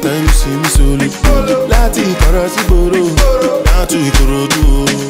time you see me solo. Láti Ìkọ̀rọ̀ sí gbòòrò, down to Ìkòròdú.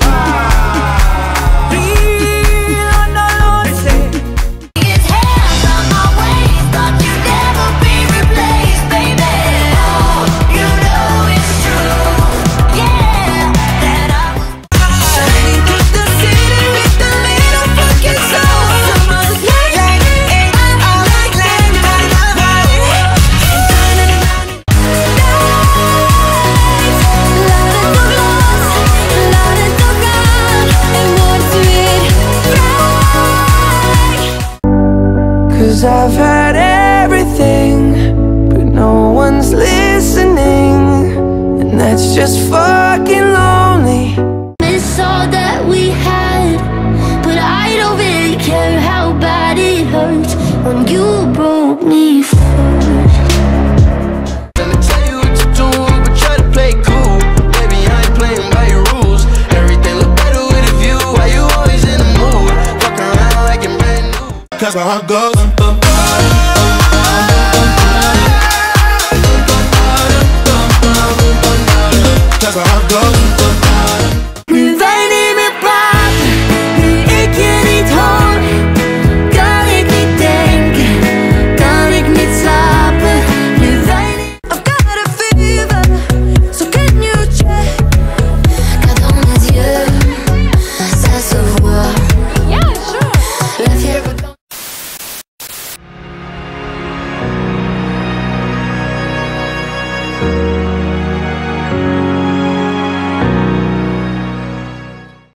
Cause I've had everything, but no one's listening, and that's just fucking lonely. Miss all that we had, but I don't really care how bad it hurts when you broke me first. Let me tell you what you're doing, but try to play cool. Baby, I ain't playing by your rules. Everything look better with a view. Why you always in the mood? Fuck around like you're brand new. Cause my heart goes